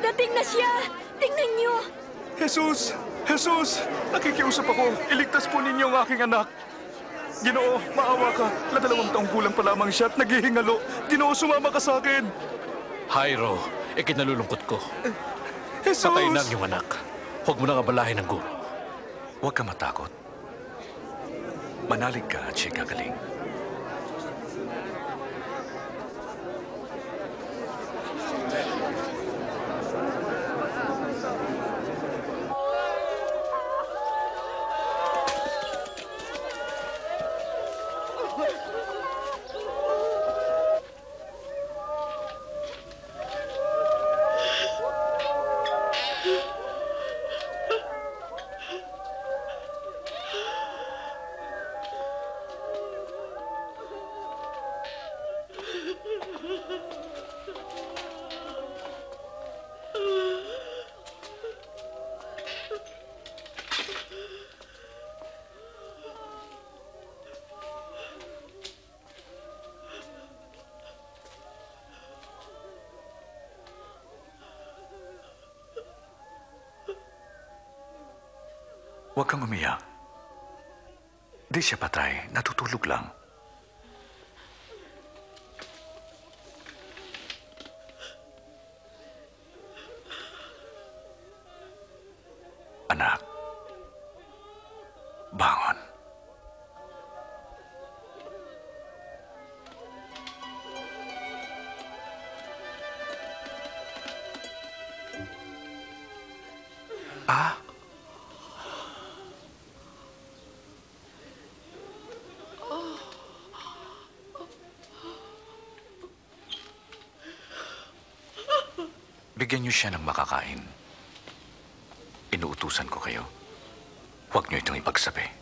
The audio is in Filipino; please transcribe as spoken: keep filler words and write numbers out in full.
Padating na siya! Tingnan niyo! Jesus! Jesus! Nakikiusap ako. Iligtas po ninyo ang aking anak. Ginoo, maawa ka. Ladalawang taong gulang pa lamang siya at naghihingalo. Ginoo, sumama ka sa akin. Jairo, ikinalulungkot ko. Jesus! Patay na ang iyong anak. Huwag mo nang abalahin ng guro. Huwag ka matakot. Manalig ka at siya'y gagaling. Huwag kang umiyak. Di siya patay. Natutulog lang. Anak, bangon. Ah? Bigyan niyo siya ng makakain. Inuutusan ko kayo. Huwag niyo itong ipagsabi.